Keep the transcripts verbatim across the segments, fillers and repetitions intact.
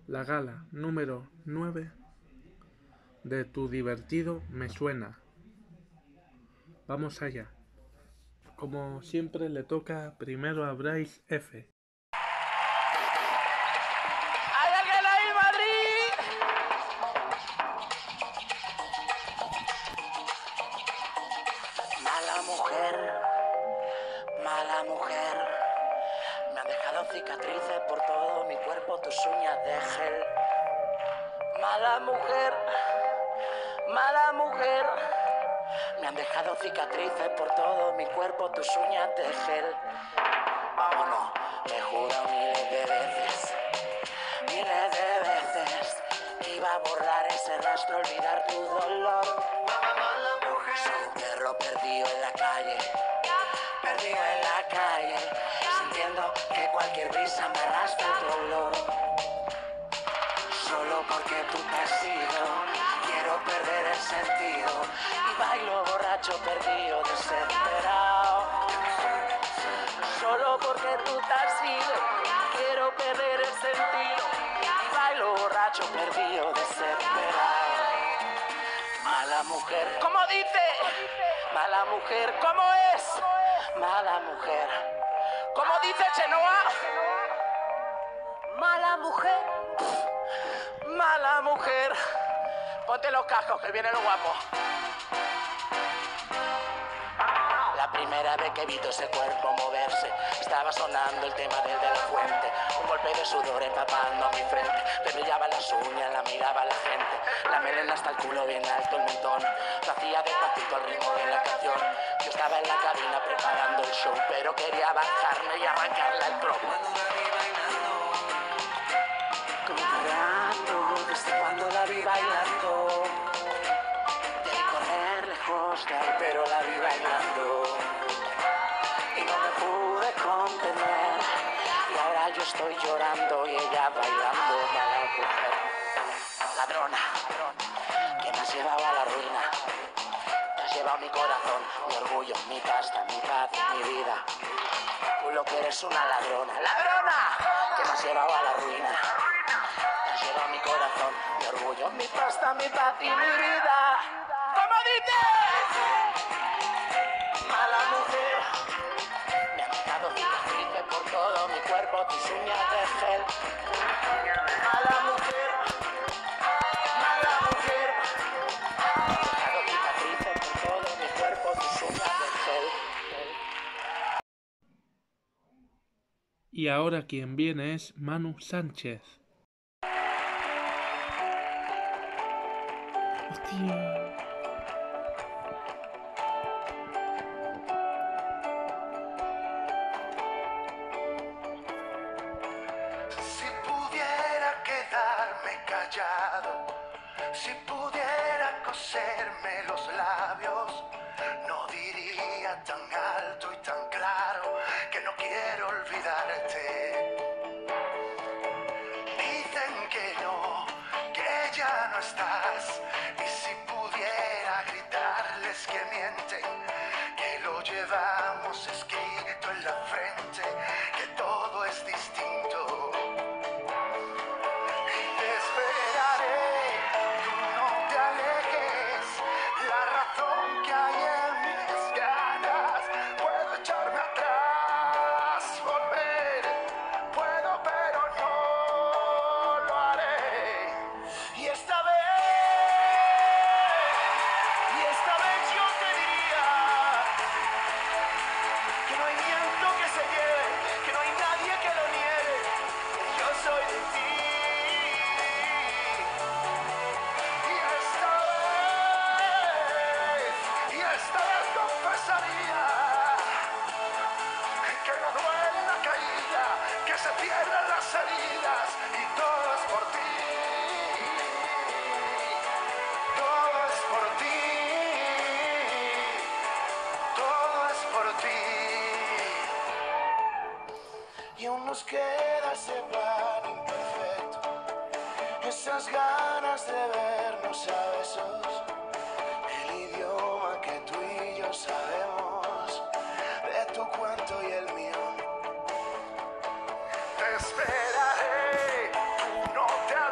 la gala número nueve de Tu divertido me suena. Vamos allá. Como siempre le toca primero a Bryce F. ¡Hay alguien ahí, Madrid! Mala mujer, mala mujer. Me han dejado cicatrices por todo mi cuerpo, tus uñas de gel. Mala mujer, mala mujer. Me han dejado cicatrices por todo mi cuerpo, tus uñas de gel. Vámonos, te juro miles de veces, miles de veces, que iba a borrar ese rastro, olvidar tu dolor. Mala mujer. Soy un perro perdido en la calle, perdido en la calle, sintiendo que cualquier brisa me arrastra tu olor. Solo porque tú te has ido, quiero perder el sentido y bailo borracho, perdido, desesperado. Solo porque tú te has ido, quiero perder el sentido y bailo borracho, perdido, desesperado. Mala mujer, ¿cómo dice? Mala mujer, ¿cómo es? Mala mujer, ¿cómo dice Chenoa? Mala mujer, mala mujer. Ponte los cascos que viene lo guapo. La primera vez que vi todo ese cuerpo moverse, estaba sonando el tema del de la fuente. Un golpe de sudor empapando mi frente, me brillaban las uñas, la miraba la gente. La melena hasta el culo bien alto, el mentón. Lo hacía despacito al ritmo de la canción. Yo estaba en la cabina preparando el show, pero quería bajarme y arrancarle el cromo. Comprando, desde cuando la vi bailando. De correr lejos de ahí, pero la vi bailando. Y no me pude contener. Y ahora yo estoy llorando y ella bailando. Mala mujer, ladrona, que me has llevado a la ruina. Te has llevado mi corazón, mi orgullo, mi pasta, mi paz, mi vida. Tú lo que eres una ladrona, ladrona, que me has llevado a la ruina. Te has llevado mi corazón, mi orgullo, mi pasta, mi paz y mi vida. ¿Cómo dice? Mala mujer. Me han dejado cicatrices por todo mi cuerpo, tus uñas de gel. Mala mujer, mala mujer. Me han dejado cicatrices por todo mi cuerpo, tus uñas de gel. Y ahora quien viene es Manu Sánchez. Hostia. Si pudiera quedarme callado, si pudiera coserme los labios, no diría tan alto y tan claro que no quiero olvidarte. Dicen que no, que ya no estás, y si pudiera gritarles que mienten, que lo llevamos escrito en la frente, que todo es distinto. Te esperaré, tú no te alejes, la razón que hay en mis ganas, puedo echarme atrás, volver, puedo pero no lo haré. Y esta vez, y esta vez yo te diría que no hay viento que se lleve, que no hay nadie que lo niegue, que yo soy de ti. Y esta vez, y esta vez confesaría que no duele la caída, que se pierden las heridas, y todo es por ti. Todo es por ti. Todo es por ti. Y aún nos queda ese plan imperfecto, esas ganas de vernos a besos, el idioma que tú y yo sabemos, de tu cuento y el mío. Te esperaré, tú no te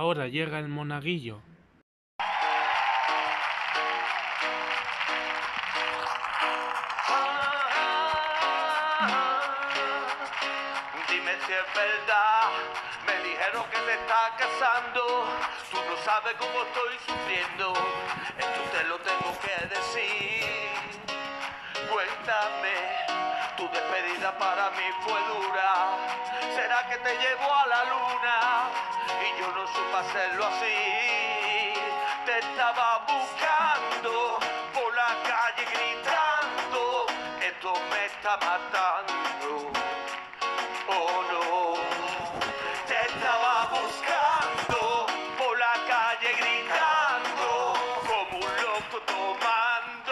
Ahora llega el monaguillo. Dime si es verdad, me dijeron que te estás casando. Tú no sabes cómo estoy sufriendo, esto te lo tengo que decir. Cuéntame, tu despedida para mí fue dura. ¿Será que te llevo a la luna? Y yo no supe hacerlo así. Te estaba buscando por la calle gritando, esto me está matando. Oh no, te estaba buscando por la calle gritando como un loco tomando.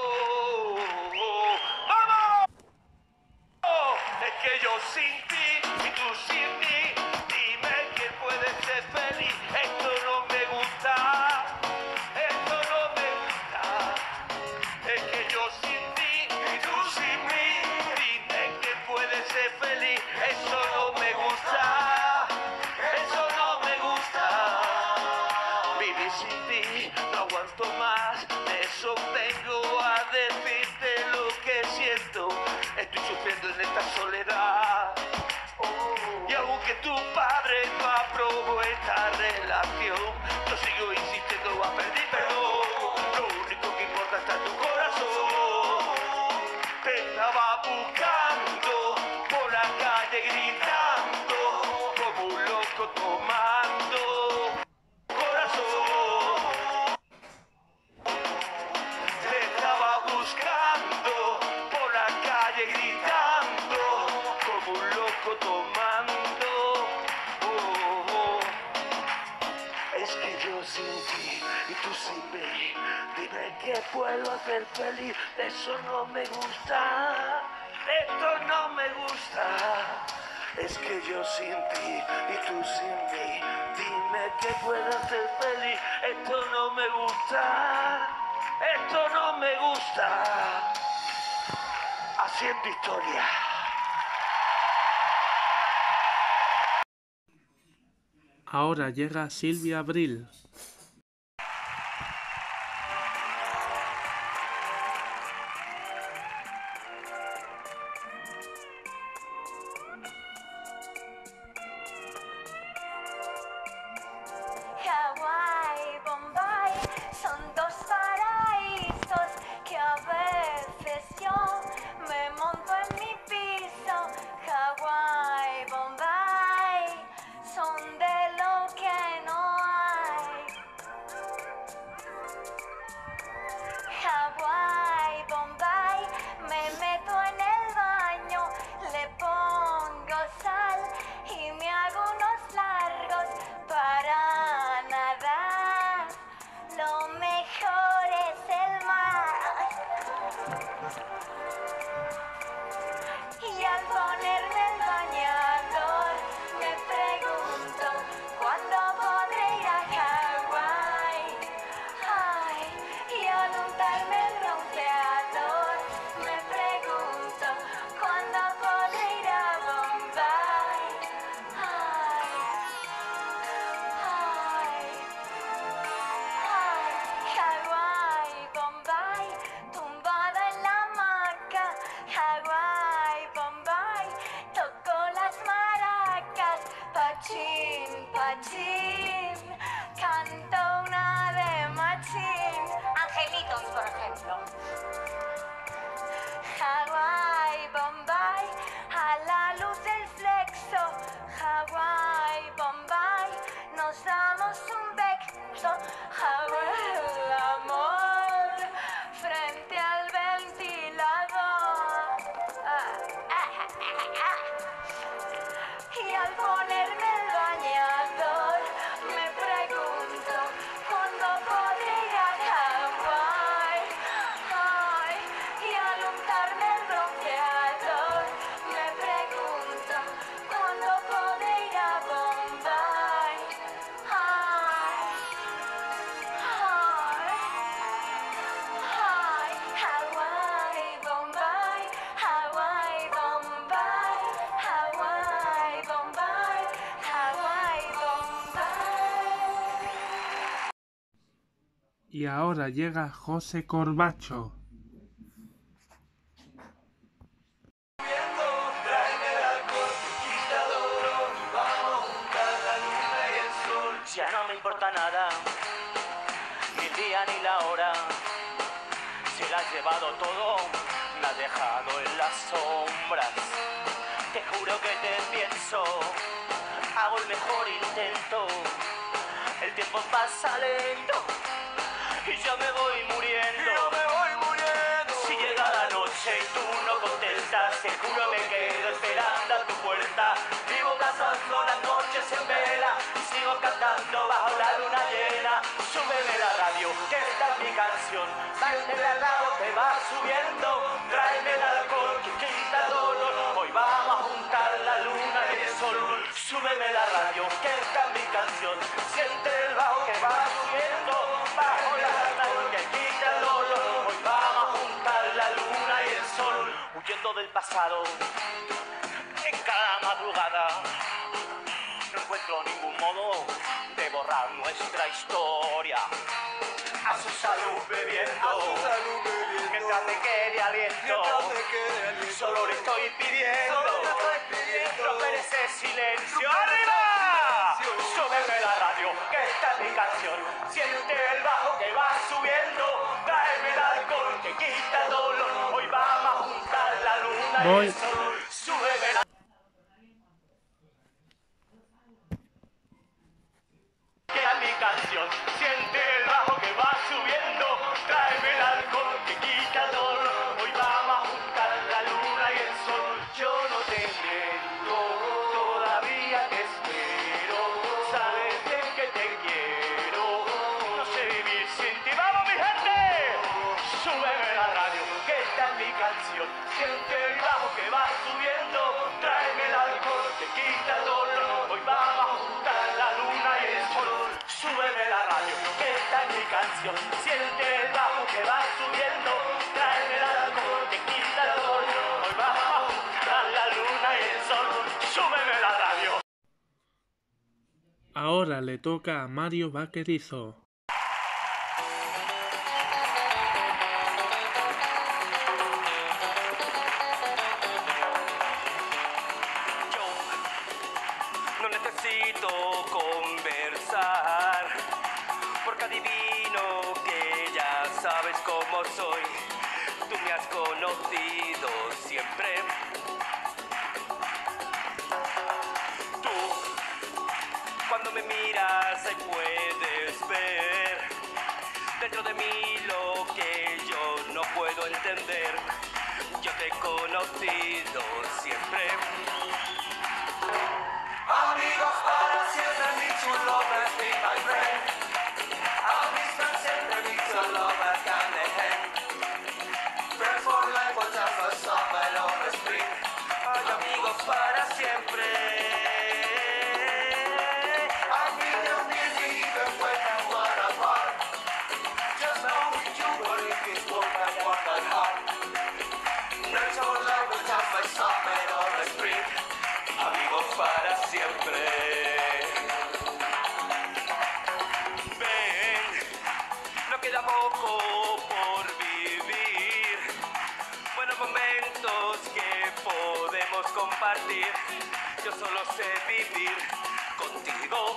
¡Vamos! Es que yo sin ti y tú sin mí, dime quién puede ser feliz. Esto no me gusta, esto no me gusta. Es que yo sin ti y tú sin mí, dime quién puede ser feliz. Eso no me gusta, eso no me gusta. Vivir sin ti no aguanto más, de eso vengo a decirte lo que siento. Estoy sufriendo en esta soledad. Y aunque tu padre no aprobó esta relación, yo sigo insistiendo a pedir perdón. Lo único que importa está en tu corazón. Te estaba buscando por la calle gritando como un loco tomando. Corazón, te estaba buscando por la calle gritando como un loco tomando. Oh, oh. Es que yo sin ti y tú sin mí, dime qué puedo hacer feliz. Eso no me gusta, esto no me gusta. Es que yo sin ti y tú sin mí, dime qué puedo hacer feliz. Esto no me gusta, esto no me gusta. Haciendo historia. Ahora llega Silvia Abril. Hawái, Bombay, son dos paraísos que a veces yo me monto en mi piso. Hawái, Bombay, son de lo que no hay. Hawái, Bombay, me meto en el baño, le pongo sal y me hago unos largos para nadar. Lo mejor es el mar. Y al ponerme el bañador me pregunto cuándo podré ir a Hawái. Ay, y al untarme el bronceador me pregunto cuándo podré ir a Bombay. Ay, ay, ay, Hawái, Bombay, tumbada en la hamaca. Hawái, Bombay, toco las maracas. Pachín, pachín, canto una de machín. Angelitos, por ejemplo. Hawái, Bombay, a la luz del flexo. Hawái, Bombay, nos damos un beso. Hawái, el amor, frente al ventilador. Ah, ah, ah, ah. Y al ponerme el bañador Y ahora llega José Corbacho. Ya no me importa nada, ni el día ni la hora. Se la has llevado todo, me has dejado en las sombras. Te juro que te pienso, hago el mejor intento. El tiempo pasa lento y yo me voy muriendo. Yo me voy muriendo. Si llega la noche y tú no contestas, te juro me quedo esperando a tu puerta. Vivo pasando las noches en vela y sigo cantando bajo la luna llena. Súbeme la radio, que esta es mi canción. Siénteme al lado que va subiendo. Tráeme el alcohol que quita el dolor. Hoy vamos a juntar la luna y el sol. Súbeme la radio, que esta es mi canción. Siente el bajo que va subiendo. Bajo la luna que quita el dolor. Hoy vamos a juntar la luna y el sol. Huyendo del pasado, en cada madrugada. No encuentro ningún modo de borrar nuestra historia. A su salud bebiendo, mientras me quede aliento, solo le estoy pidiendo romper ese silencio. ¡Arriba! Súbeme la radio, que esta es mi canción. Siente el bajo que va subiendo. Tráeme el alcohol que quita el dolor. Hoy vamos a juntar la luna y el sol. Súbeme la que es mi canción. Siente el bajo que va subiendo. Tráeme el alcohol que quita el dolor. Hoy vamos a juntar la luna y el sol. Yo no te miento, todavía te espero. Sabes bien que te quiero. No sé vivir sin ti. ¡Vamos, mi gente! Súbeme la radio, que esta es mi canción. Siente el bajo que va subiendo. Tráeme el alcohol que quita el dolor. Hoy vamos a juntar la luna y el sol. Súbeme la radio, que esta es mi canción. Siente el bajo que va subiendo. Tráeme el alcohol que quita el dolor. Hoy vamos a juntar la luna y el sol. Súbeme la radio. Ahora le toca a Mario Vaquerizo. Yo no necesito conversar, porque adivino que ya sabes cómo soy. Tú me has conocido siempre. Tú, cuando me miras, ahí puedes ver dentro de mí lo que yo no puedo entender. Yo te he conocido siempre. Amigos para siempre, mi chulo, let's be my friend. Amigos para siempre, mi chulo, let's hand in hand. Friends for life, whatever summer or spring. Ay, amigos para siempre. I feel you near me even when I'm one apart. Just know with you, but if it's work, I want my heart. Friends for life, whatever summer or spring. Amigos para siempre. Ven, no queda poco por vivir. Buenos momentos que podemos compartir. Yo solo sé vivir contigo.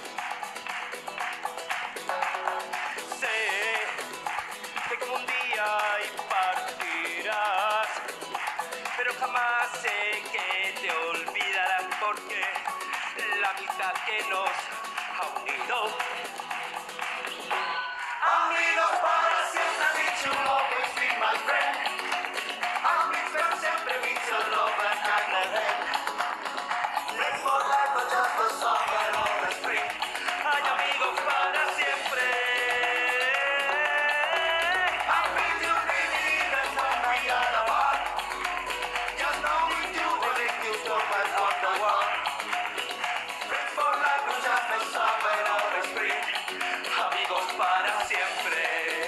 Sé que como un día y partirás, pero jamás sé que te olvidarás, porque la amistad que nos ha unido. Amigos para siempre, mi chulo, always be my friend. Amigos para siempre, mi chulo, but hand in hand. Let's for life, but just for summer or spring. Ay, amigos para siempre. I feel you really even when we are apart. Just know we do what it do so much on the wall. Friends for life, but just for summer or spring. Amigos para siempre.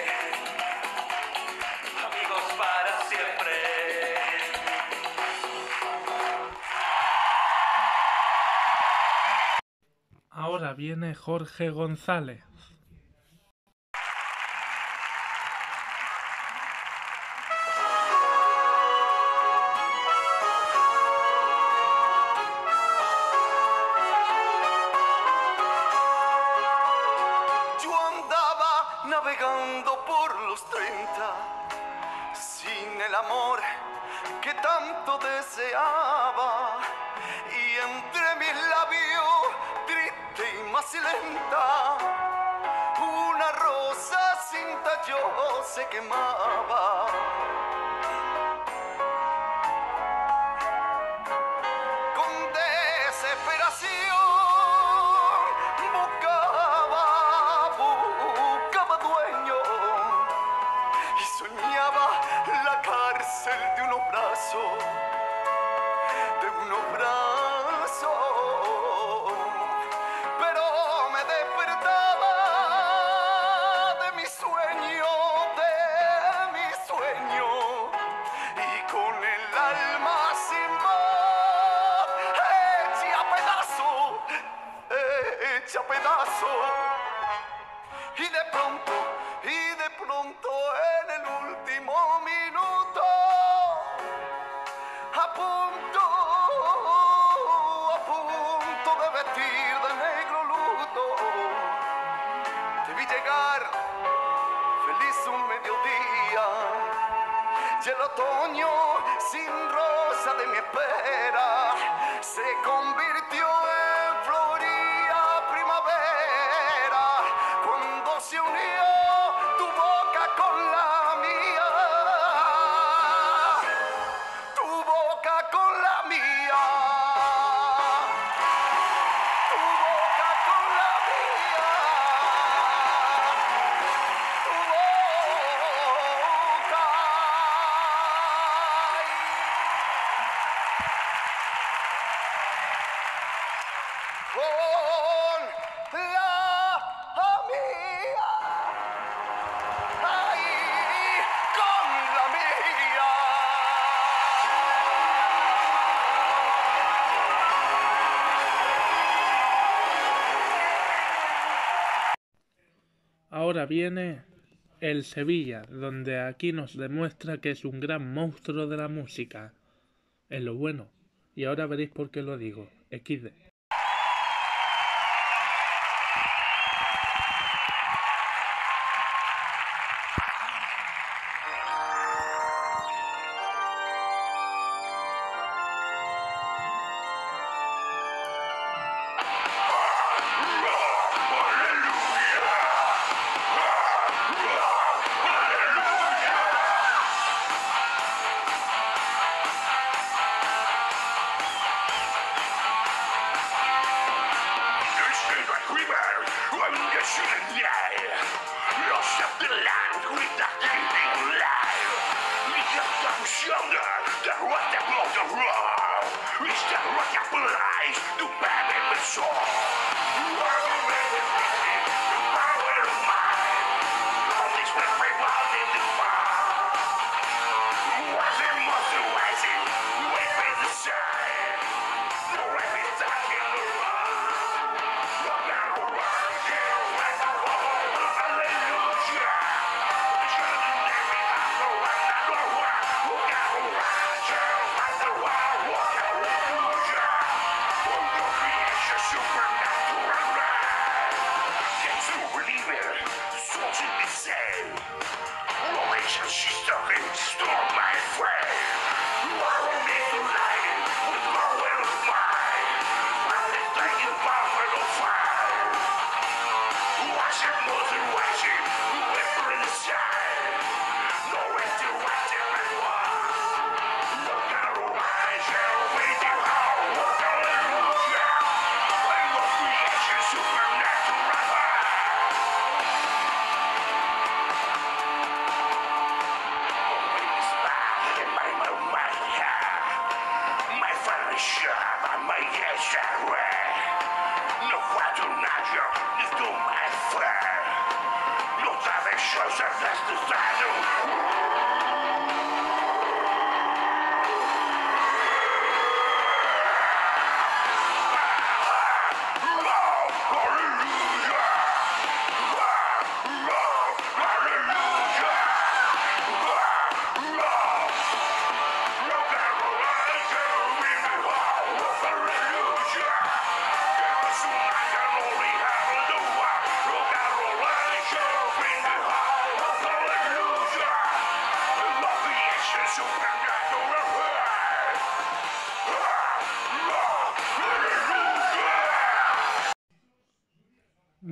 Amigos para siempre. Ahora viene Jorge González. amor que tanto deseaba, y entre mis labios, triste y macilenta, una rosa sin tallo se quemaba. Con desesperación buscaba, buscaba dueño, y soñaba la cárcel de unos brazos, de unos brazos, pero me despertaba de mi sueño, de mi sueño, y con el alma sin voz, hecha pedazo, hecha pedazo, y de pronto, y de pronto en el último minuto, a punto, a punto de vestir de negro luto, te vi llegar, feliz un mediodía, y el otoño sin rosa de mi espera se convirtió en floría primavera, cuando se unió tu boca con la mía, tu boca con la mía, tu boca con la mía, tu boca. Con la mía, ay, con la mía. Ahora viene el Sevilla, donde aquí nos demuestra que es un gran monstruo de la música, en lo bueno. Y ahora veréis por qué lo digo. equis de.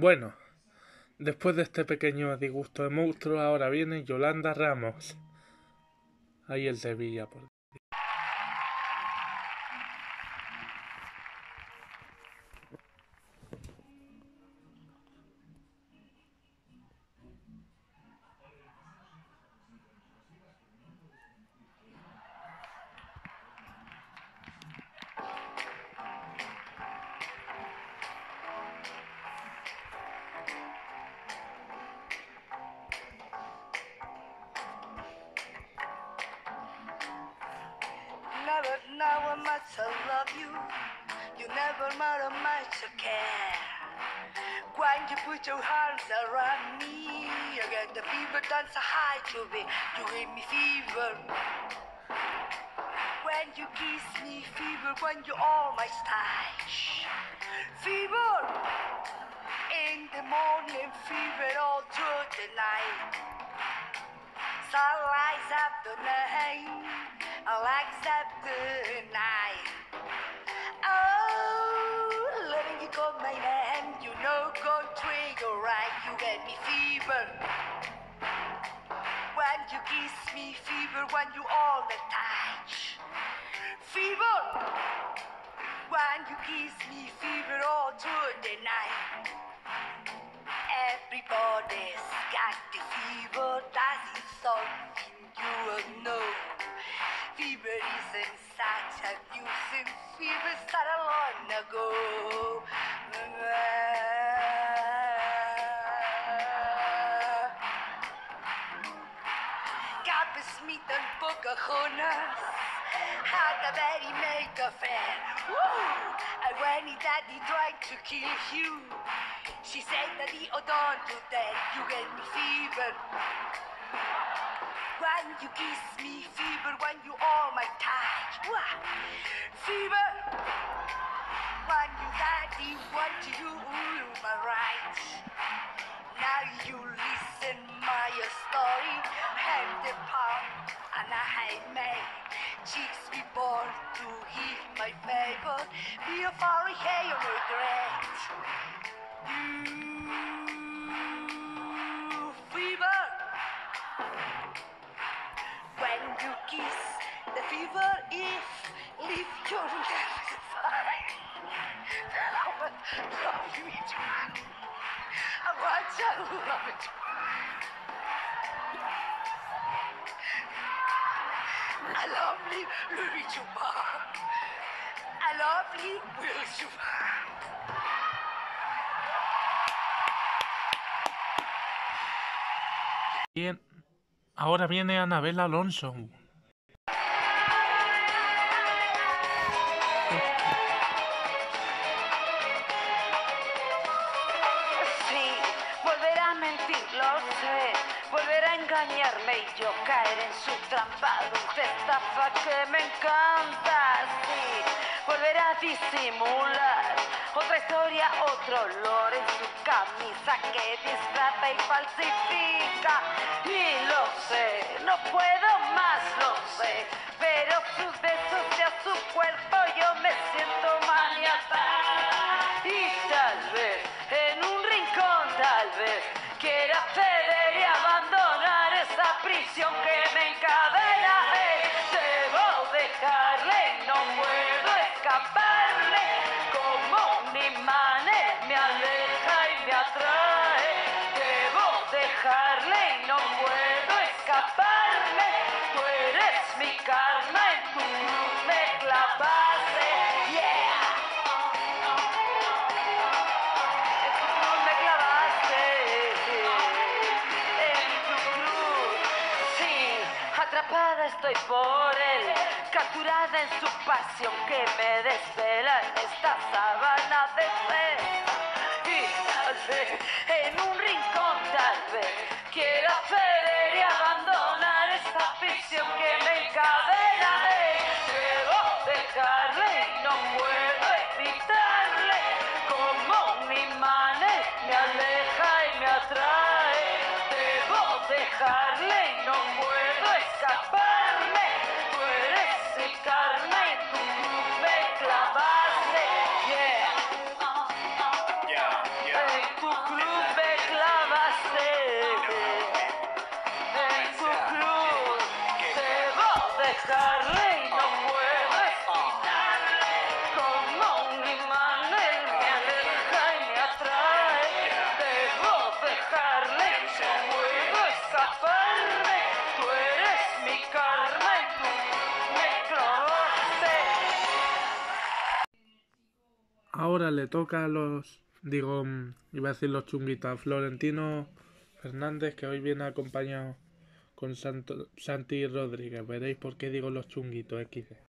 Bueno, después de este pequeño disgusto de monstruo, ahora viene Yolanda Ramos. Ahí el Sevilla, por Never know how much I love you. You never know how much I care. When you put your arms around me, I get the fever that's so high to be. You give me fever. When you kiss me, fever. When you always touch, fever. In the morning, fever all through the night. Sunrise up the night. I'll accept the night. Oh, letting you call my name, you know, go trigger right, you get me fever. When you kiss me, fever, when you all the touch, fever. When you kiss me, fever all through the night. Everybody's got the fever, that is something you will know. Fever isn't such a nuisance, fever started long ago. Cap Smith and Pocahontas had a very make affair. Woo! And when he daddy tried to kill you, she said that he oh, don't do that, you get me fever. When you kiss me, fever, when you all my touch, wah, fever. When you daddy want to you, my right. Now you listen my story, and the palm, and I hate me. Chicks be born to hear my favor, be a fairy hay or regret. You, fever. When you kiss, the fever if leave your left side. Love me too. I want to love it. I love you, Louis Chupa. I love you, Will Chupa. Bien. Ahora viene Anabel Alonso. Sí, volver a mentir, lo sé. Volver a engañarme y yo caer en su trampa dulce estafa que me encanta. Sí, volver a disimular otra historia, otro olor en su camisa que disfraza y falsifica. Y lo sé, no puedo más, lo sé, pero sus besos y a su cuerpo yo me siento maniatada. Y tal vez, en un rincón tal vez, quiera ceder y abandonar esa prisión que me encadena. Eh, debo dejarle, no puedo escaparle, como un imán él me aleja y me atrae. Debo dejarle y no puedo escaparme, tú eres mi karma, en tu cruz me clavaste. Yeah. En tu cruz me clavaste, en tu cruz. Sí, atrapada estoy por él, capturada en su pasión que me desvela en esta sabana de fe. Y tal vez, en un rincón tal vez, quiera ceder y abandonar esta ficción que me encadena. Eh, debo dejarle y no puedo evitarle, como un imán él me aleja y me atrae. Debo dejarle y no puedo escaparme, tú eres mi karma y tu cruz me clavaste. Ahora le toca a los... Digo, iba a decir los chunguitos, a Florentino Fernández, que hoy viene acompañado con Santo, Santi Rodríguez. Veréis por qué digo los chunguitos equis de.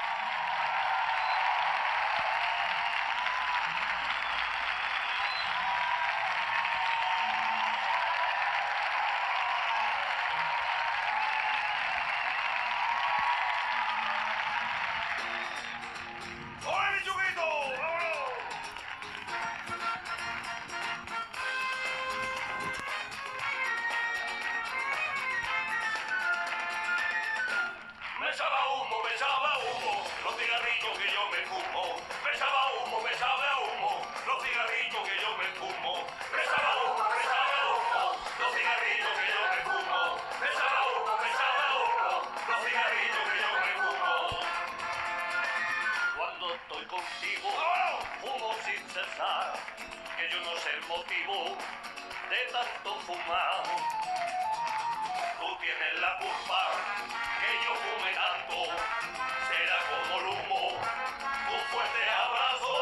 Me sabe a humo, me sabe a humo, los cigarrillos que yo me fumo. Me sabe a humo, me sabe a humo, los cigarrillos que yo me fumo. Me sabe a humo, me sabe a humo, los cigarrillos que yo me fumo. Me sabe a humo, me sabe a humo, los cigarrillos que yo me fumo. Cuando estoy contigo, fumo sin cesar, que yo no sé el motivo de tanto fumar. Tú tienes la culpa que yo fume tanto, será como el humo, un fuerte abrazo.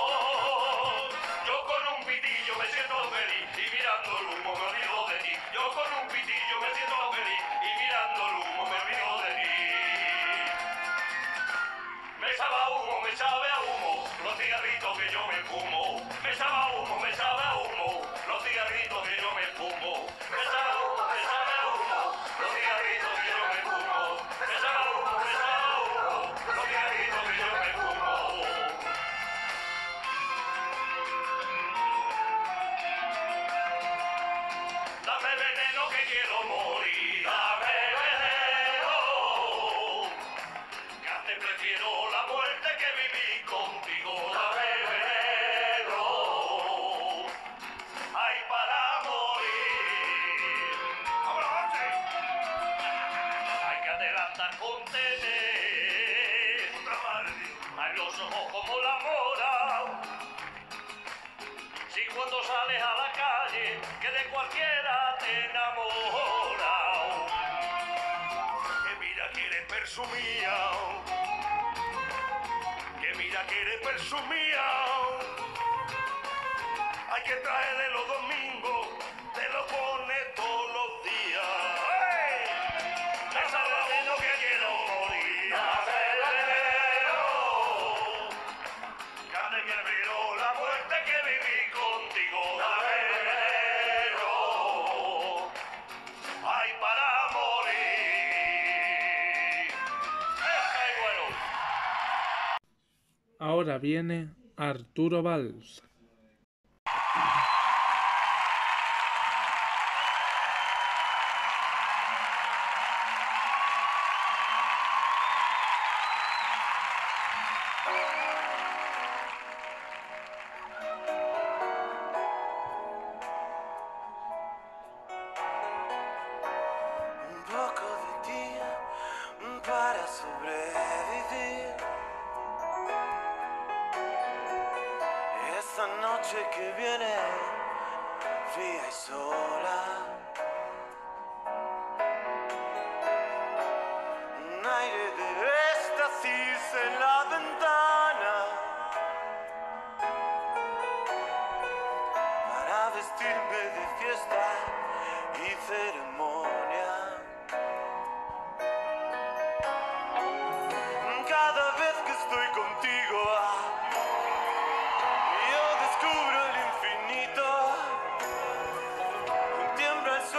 Yo con un pitillo me siento feliz y mirando el humo me olvido de ti. Yo con un pitillo me siento feliz y mirando el humo me olvido de ti. Me sabe a humo, me sabe a humo, los cigarritos que yo me fumo. Me sabe a humo, me sabe a humo, los cigarritos que yo me fumo. Me sabe a humo, me sabe a humo, los cigarritos que yo me fumo. Me sabe a humo, me sabe a humo, los cigarritos que yo me fumo. Dame veneno que quiero morir, dame veneno. Ya te prefiero la muerte que vivir contigo, dame veneno. Ay, para morir. ¡Vámonos, hay que adelantar con tener. Puta madre. Hay los ojos como la mora. Si cuando sales a la calle, que de cualquiera te enamora. Que mira que eres presumida. Que mira que eres presumida. Hay que traer de los domingos, te lo pone todos los días. ¡Hey! Me sabe a uno que quiero morir. Dame veneno. Ya te prefiero la muerte que viví contigo. Dame veneno. Ay, para morir. ¡Ay, bueno! Ahora viene Arturo Valls. Un poco de ti para sobrevivir. Esta noche que viene, fría y sola. Un aire de éxtasis en la ventana. Para vestirme de fiesta y ceremonia. Cada vez que estoy contigo, yo descubro el infinito. Tiembla el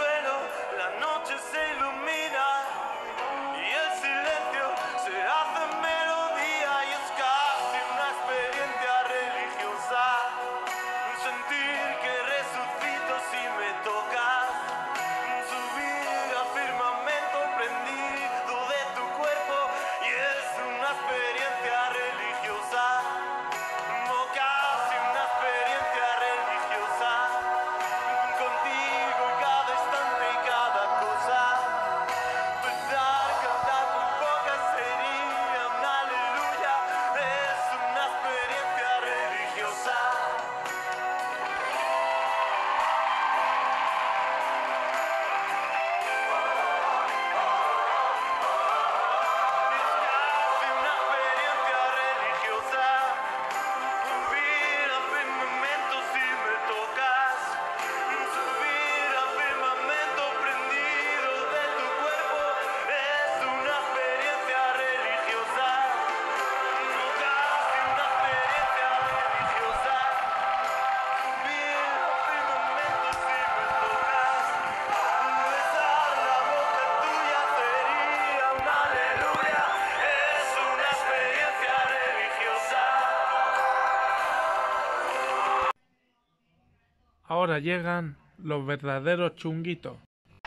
Ahora llegan los verdaderos chunguitos.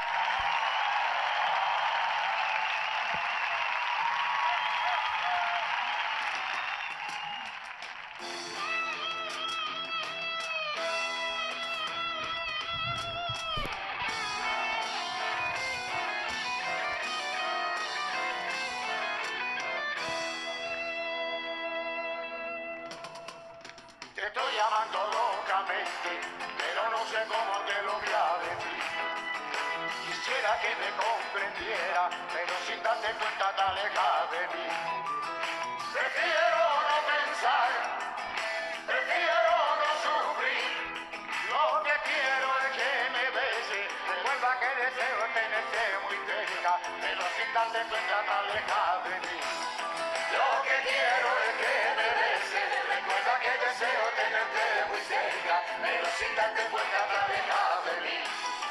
Te estoy llamando locamente, pero no sé cómo te lo voy a decir. Quisiera que me comprendiera, pero sin darte cuenta te alejas de mí. Prefiero no pensar, prefiero no sufrir. Lo que quiero es que me bese, recuerda que deseo tenerte muy cerca, pero sin darte cuenta te alejas de mí. Lo que quiero es que me bese, recuerda que deseo tenerte muy cerca, pero sin darte cuenta te alejas de mí.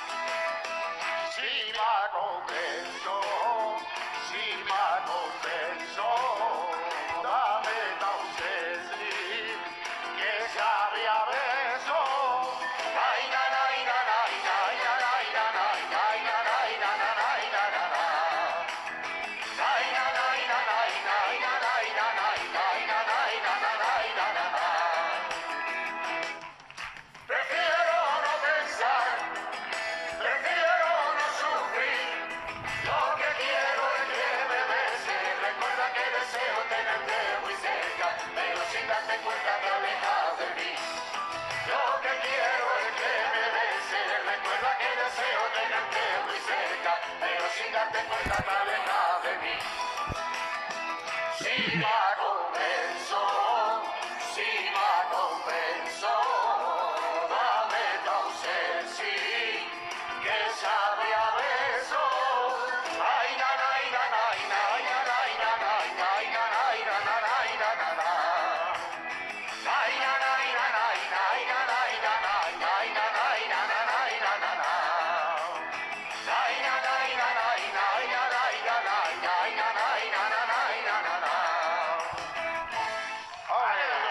Si me convenzo, si me convenzo, dame tauces, que sabía beso. Ay, na, na, na, na, na, na, na, na, na, na, na, na, na, na, na, na. Ay, na, na, na, na, na, na, na, na, na, na, na, na, na, na, na. Prefiero no pensar, prefiero no sufrir. Lo que quiero es que me bese, recuerda que deseo tenerte muy cerca, pero sin darte cuenta te alejas de mí. Lo que quiero es que me bese, recuerda que deseo tenerte muy cerca, pero sin darte cuenta te alejas de mí. Si me convenzo, si me convenzo, dame tauces, sí, que sabe a beso. Ay, na, na, na, na, na, na, na, na, na, na, na, na, na, na, na, na. Ay, na, na, na, na, na, na, na, na, na, na, na, na, na, na, na, na, na. Ay, na, na, na, na, na, na, na, na, na, na, na, na, na, na, na, na. Ay, no.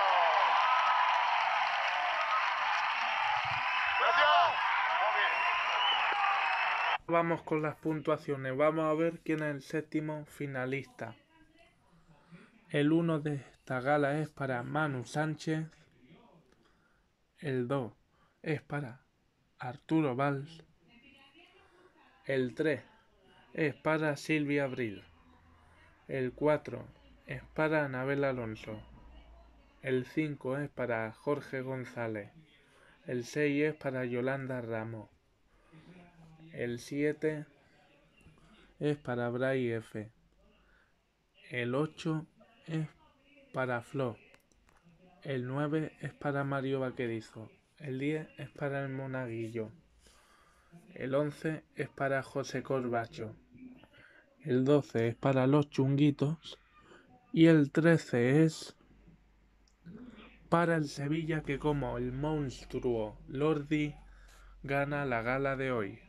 Gracias. Muy bien. Vamos con las puntuaciones. Vamos a ver quién es el séptimo finalista. El uno de esta gala es para Manu Sánchez. El dos es para Arturo Valls. El tres es para Silvia Abril. El cuatro es para Anabel Alonso. El cinco es para Jorge González. El seis es para Yolanda Ramos. El siete es para Bray F. El ocho es para Flo. El nueve es para Mario Vaquerizo. El diez es para el Monaguillo. El once es para José Corbacho. El doce es para los Chunguitos. Y el trece es para el Sevilla, que como el monstruo Lordi gana la gala de hoy.